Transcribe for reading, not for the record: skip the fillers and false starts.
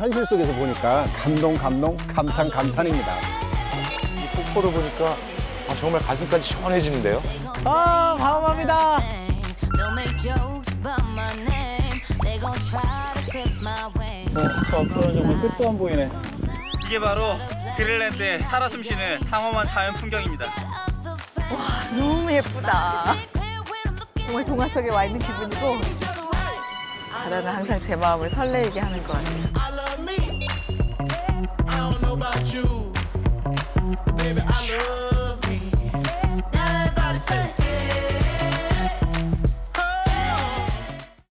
현실 속에서 보니까 감동, 감탄, 감탄입니다. 이 폭포를 보니까 정말 가슴까지 시원해지는데요. 아, 감사합니다. 앞으로는 정말 끝도 안 보이네. 이게 바로 그린란드에 살아 숨쉬는 탐험한 자연 풍경입니다. 너무 예쁘다. 정말 동화 속에 와 있는 기분이고 바다는 항상 제 마음을 설레게 하는 것 같아요. Baby, I love me. Everybody say